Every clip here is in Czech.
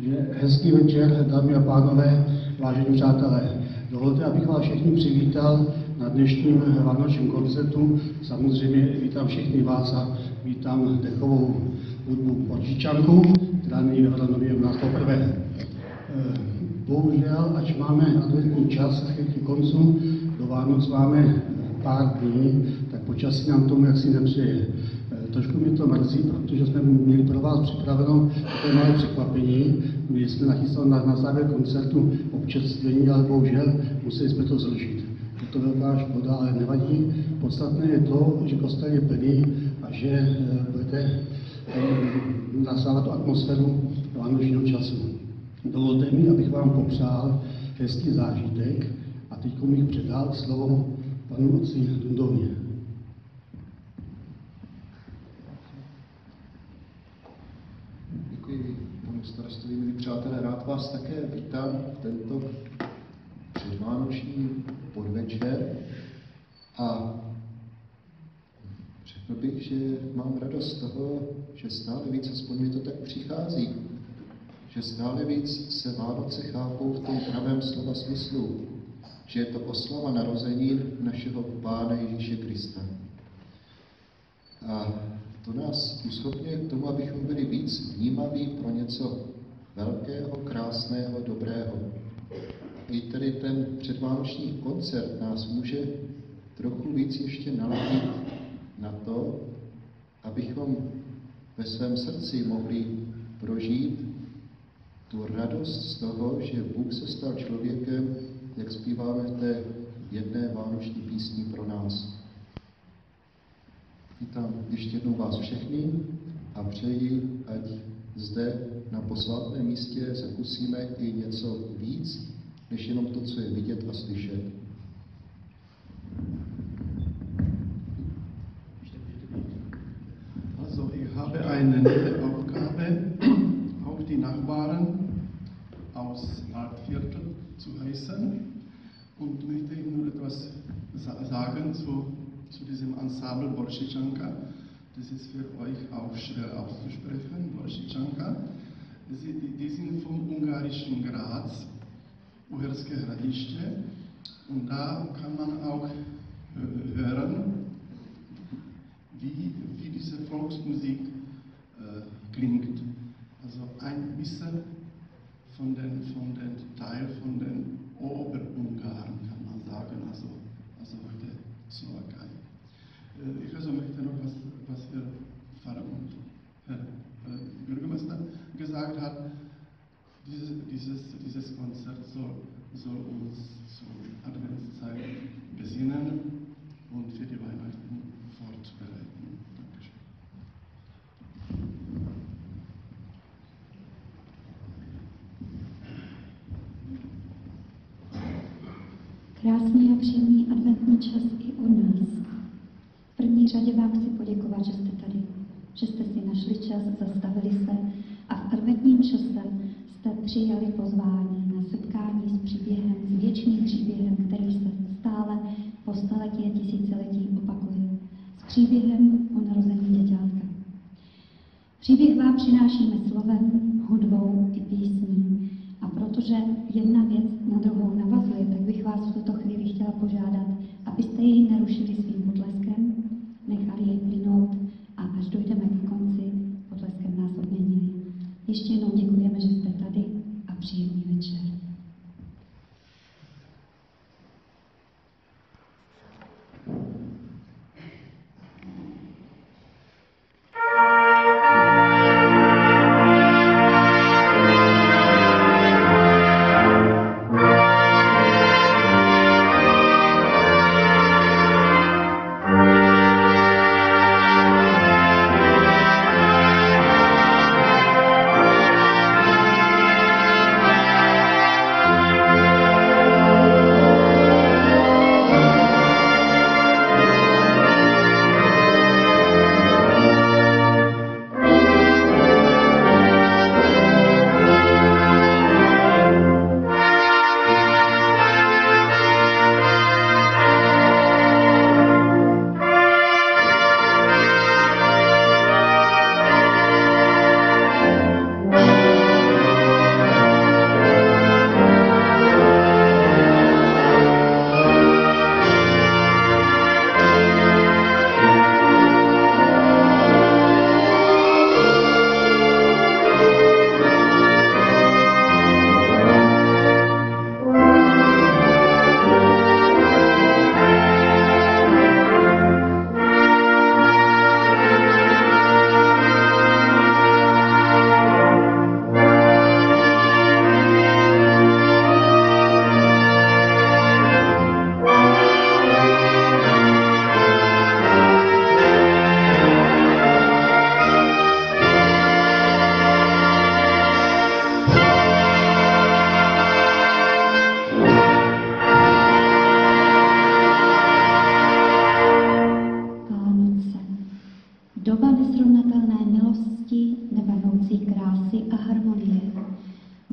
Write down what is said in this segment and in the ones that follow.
Hezký večer, dámy a pánové, vážení přátelé. Dovolte, abych vás všechny přivítal na dnešním vánočním koncertu. Samozřejmě vítám všechny vás a vítám dechovou hudbu Oršičanku, která nyní hranově u nás poprvé. Bohužel, ač máme adventní čas ke koncu, do Vánoc máme pár dní, tak počasí nám tomu jaksi nepřeje. Trošku mě to mrzí, protože jsme měli pro vás připraveno takové malé překvapení. My jsme nachystali na závěr koncertu občerstvení, ale bohužel museli jsme to zrušit. Je to velká škoda, ale nevadí. Podstatné je to, že kostel je plný a že budete nasávat tu atmosféru vánočního času. Dovolte mi, abych vám popřál hezký zážitek a teď bych předal slovo panu otci Dundovi. Děkuji panu starostovi, milí přátelé, rád vás také vítám v tento předvánoční podvečer a řekl bych, že mám radost z toho, že stále víc, aspoň mi to tak přichází, že stále víc se Vánoce chápou v tom pravém slova smyslu, že je to oslava narození našeho Pána Ježíše Krista. A to nás uschopňuje k tomu, abychom byli víc vnímaví pro něco velkého, krásného, dobrého. I tedy ten předvánoční koncert nás může trochu víc ještě naladit na to, abychom ve svém srdci mohli prožít tu radost z toho, že Bůh se stal člověkem, jak zpíváme v té jedné vánoční písni pro nás. Vítám ještě jednou vás všechny a přeji, ať zde na posvátném místě zakusíme i něco víc, než jenom to, co je vidět a slyšet. Also, ich habe eine nette Aufgabe, auch die Nachbarn aus Altviertel zu heißen und möchte Ihnen nur etwas sagen zu diesem Ensemble Oršičanka. Das ist für euch auch schwer auszusprechen, Oršičanka. Die sind vom ungarischen Graz, Uherské Hradiště, und da kann man auch hören, wie diese Volksmusik klingt. Also ein bisschen von den Teil von den Oberungarn kann man sagen, also heute Slowakei. Ich also möchte noch was Herr Pfarrer und Herr Bürgermeister gesagt hat. Dieses Konzert soll uns zur Adventszeit besinnen und für die Weihnachten vorzubereiten. Dankeschön. Krásný a příjemný adventní čas i u nás. V první řadě vám chci poděkovat, že jste tady, že jste si našli čas, zastavili se a v adventním čase jste přijali pozvání na setkání s příběhem, s věčným příběhem, který se stále po staletí a tisíciletí opakuje. S příběhem o narození děťátka. Příběh vám přinášíme slovem, hudbou i písní. A protože jedna věc na druhou navazuje, tak bych vás v tuto chvíli chtěla požádat, abyste ji nerušili svým potleskem, nechali jej plynout a až dojdeme k konci, potleskem nás odměnili. Ještě jednou děkujeme, že jste tady a příjemný večer.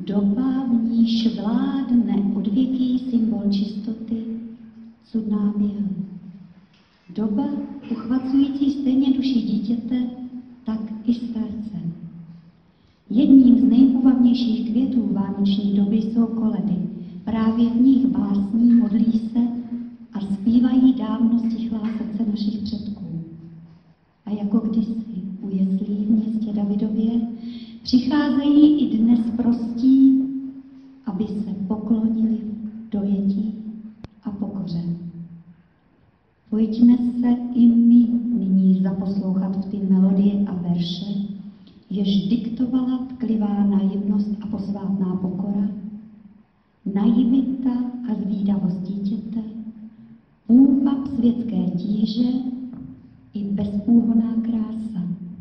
Doba, v níž vládne odvěký symbol čistoty, cudná běl. Doba, uchvacující stejně duši dítěte, tak i starce. Jedním z nejpůvabnějších květů vánoční doby jsou koledy. Právě v nich básní, modlí se a zpívají dávno stichlá srdce našich předků. A jako kdysi u jeslí v městě Davidově přicházejí i dnes prostí, aby se poklonili dojetí a pokoře. Pojďme se i my nyní zaposlouchat v ty melodie a verše, jež diktovala tklivá naivnost a posvátná pokora, naivita a zvídavost dítěte, úpap světské tíže i bezúhonná krása.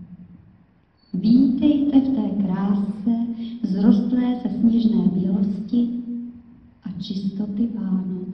Vítejte v té kráse, vzrostlé ze sněžné bělosti a čistoty Vánoc.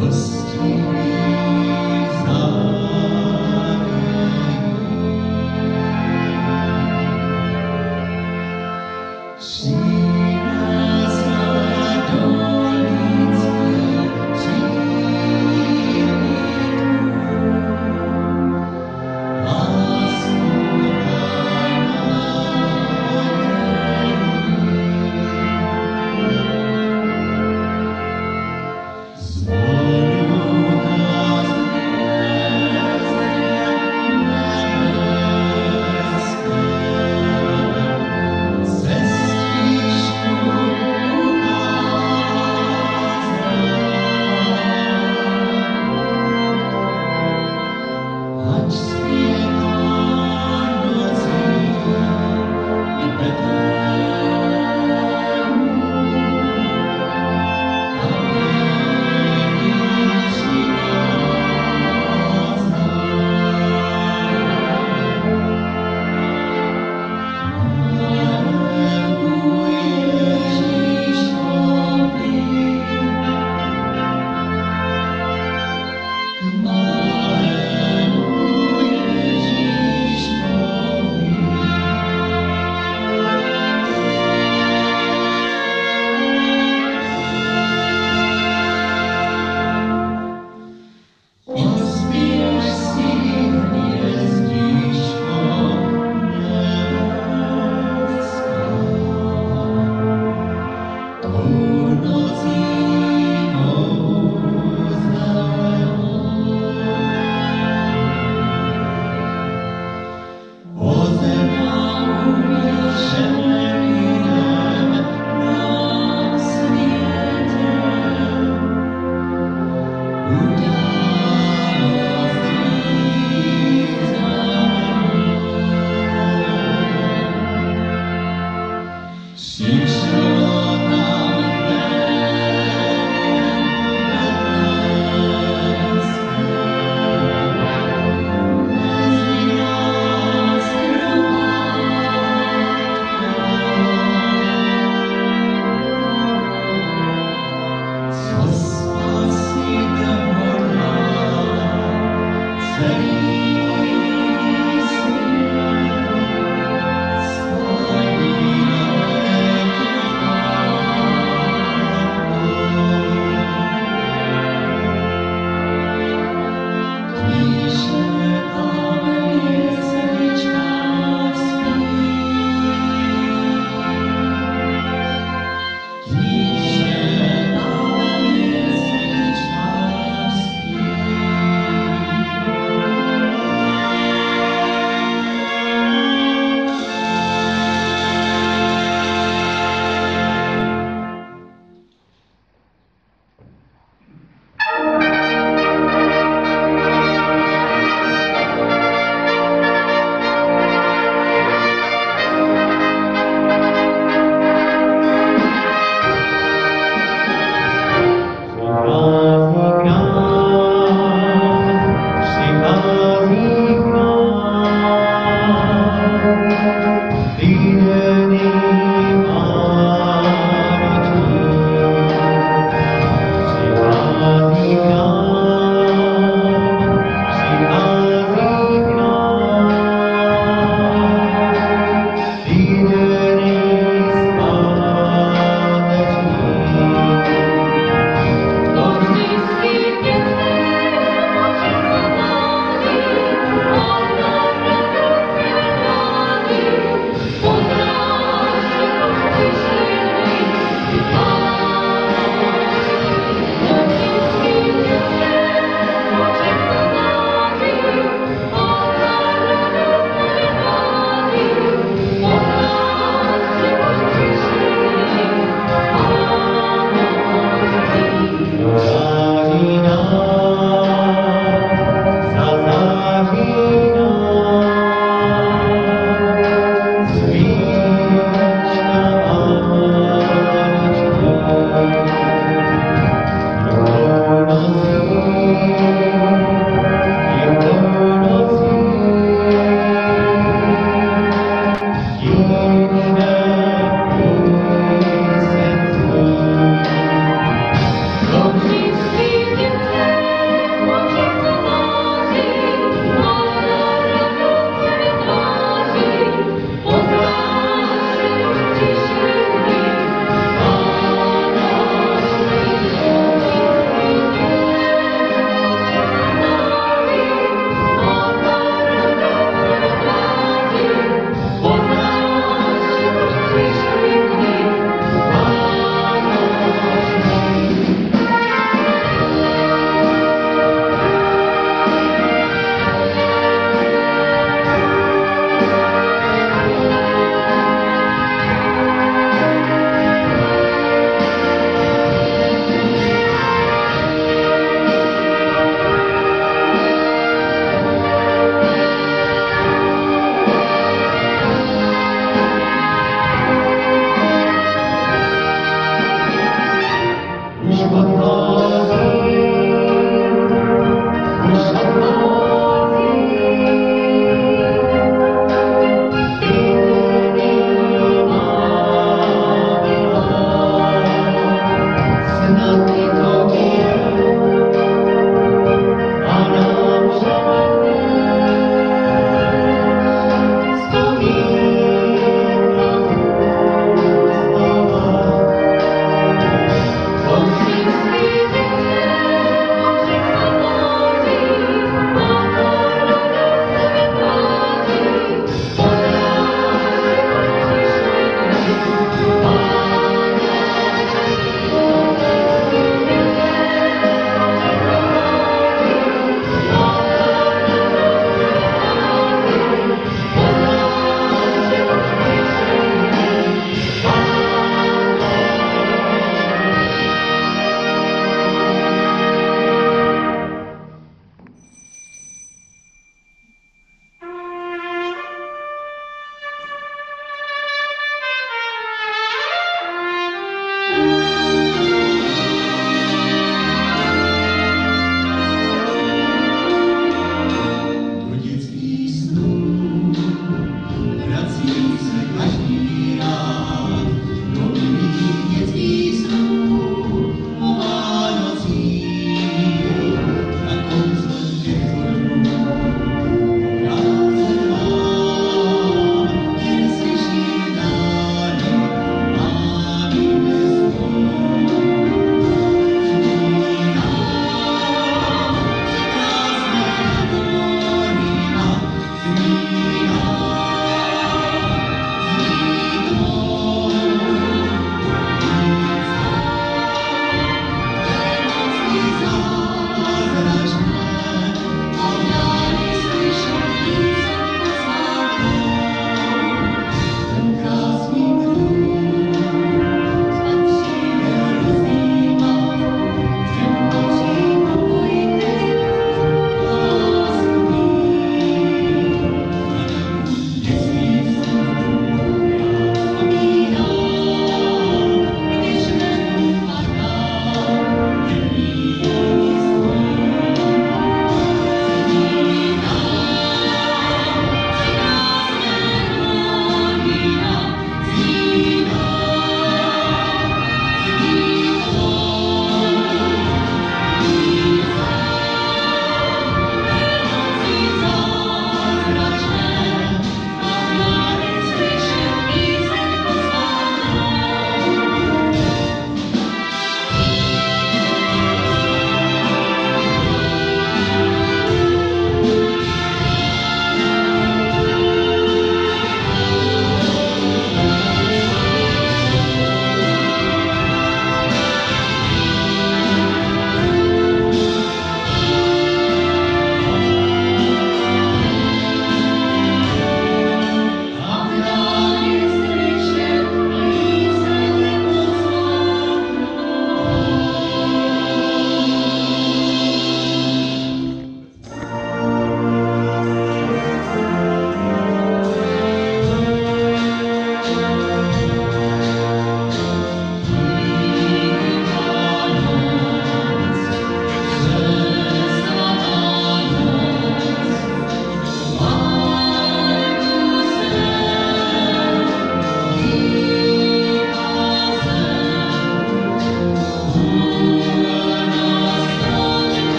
Sorry.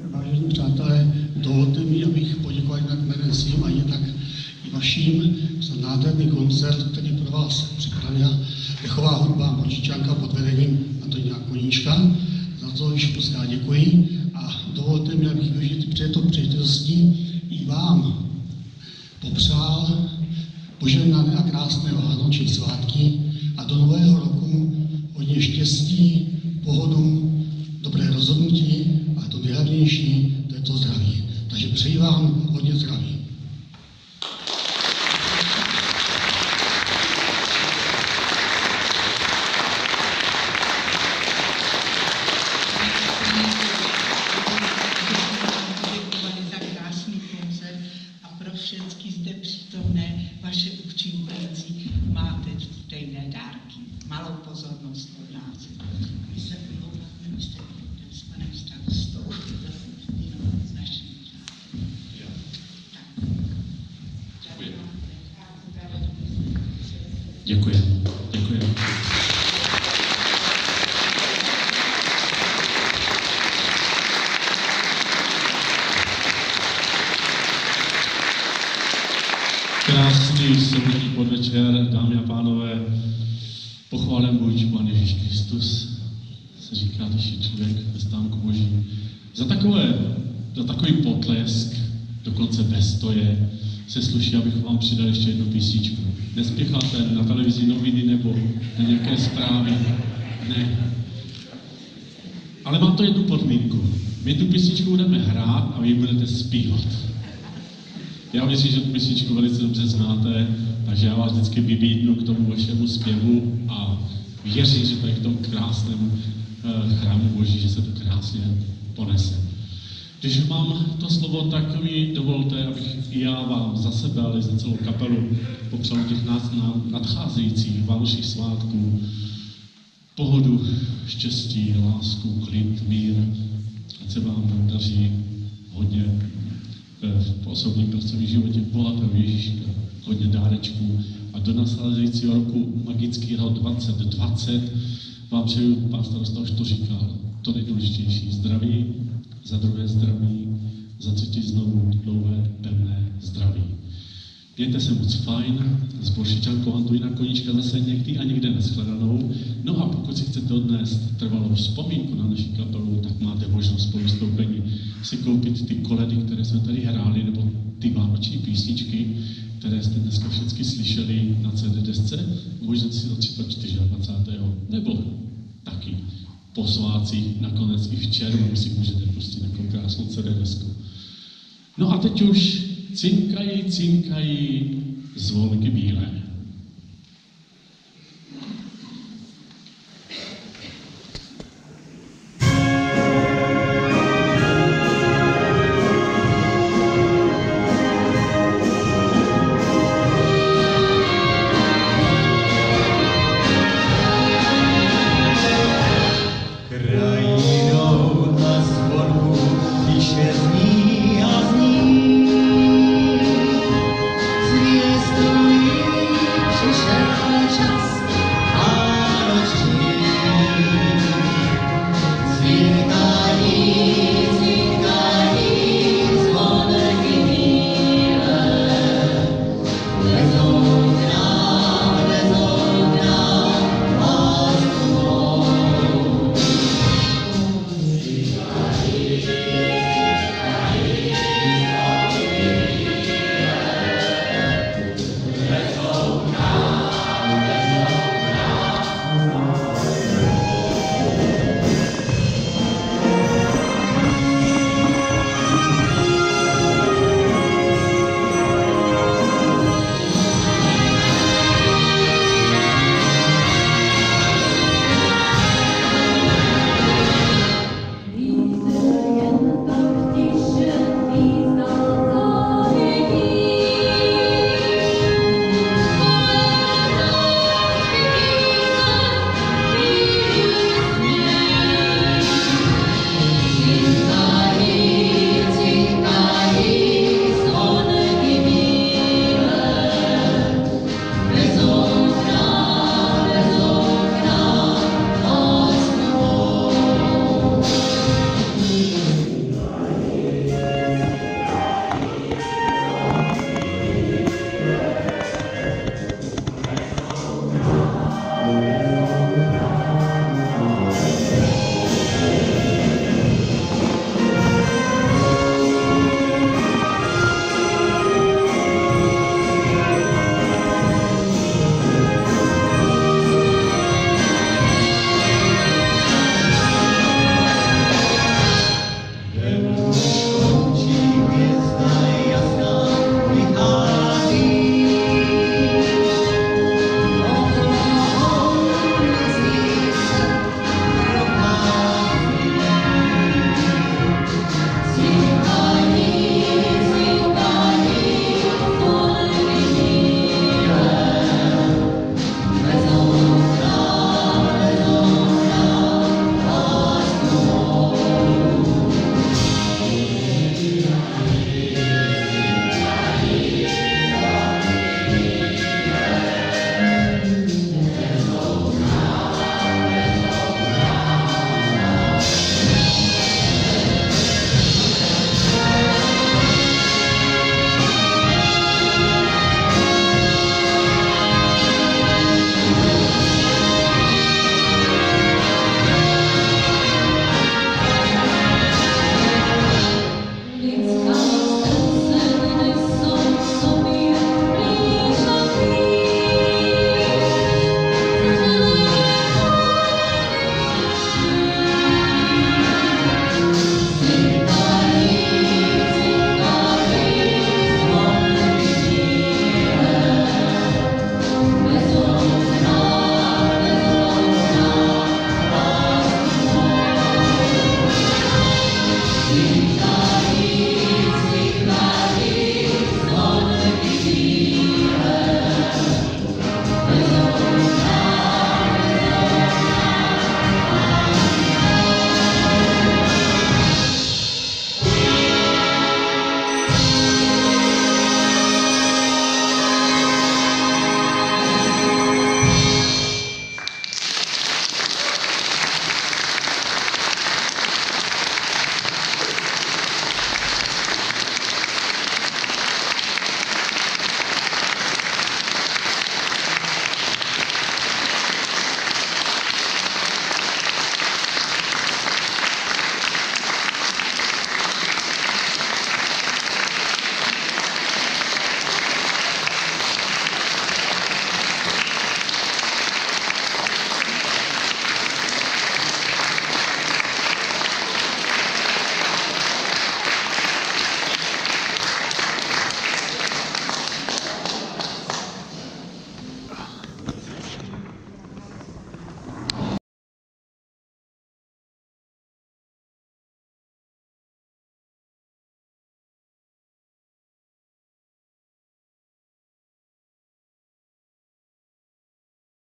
vážení přátelé, dovolte mi, abych poděkoval jednak jménem svým a jednak i vaším za nádherný koncert, který pro vás připravila dechová hudba Mořičanka pod vedením Antonína Koníčka. Za to již moc krát děkuji a dovolte mi, abych využil této příležitosti i vám popřál požehnané a krásné vánoční svátky a do nového roku hodně štěstí, pohodu, dobré rozhodnutí a to nejhlavnější, to je to zdraví. Takže přeji vám hodně zdraví. Vaše účinkující máte stejné dárky. Malou pozornost od nás. My se omlouváme, my jste s panem starostou, s naším Děkuji. Děkuji. Krásný sobotní podvečer, dámy a pánové, pochválen buď Pán Ježíš Kristus, se říká, když je člověk ve stánku Boží. Za takový potlesk, dokonce bez stoje, se sluší, abych vám přidal ještě jednu písničku. Nespěcháte na televizi noviny nebo na nějaké zprávy? Ne. Ale mám to jednu podmínku. My tu písničku budeme hrát a vy budete zpívat. Já věřím, že tu písničku velice dobře znáte, takže já vás vždycky vybídnu k tomu vašemu zpěvu a věřím, že tady k tomu krásnému chrámu Boží, že se to krásně ponese. Když mám to slovo, tak mi dovolte, abych i já vám za sebe, ale za celou kapelu popřál těch nadcházejících vánočních svátků pohodu, štěstí, lásku, klid, mír, ať se vám daří hodně v osobním pracovním životě bohatého Ježíška, hodně dárečků a do nasledujícího roku magického 2020 vám přeju, pán starosta už to říkal, to nejdůležitější, zdraví, za druhé zdraví, za třetí znovu dlouhé, pevné zdraví. Mějte se moc fajn, s Bořičankou Antonína Koníčka zase někdy a někde nashledanou. No a pokud si chcete odnést trvalou vzpomínku na naši kapelu, tak máte možnost po vystoupení si koupit ty koledy, které jsme tady hráli, nebo ty vánoční písničky, které jste dneska všechny slyšeli na CD desce. Můžete si to 24. nebo taky po svátcích, nakonec i v červnu si můžete pustit takovou krásnou CD desku. No a teď už cinkají zvonky bílé.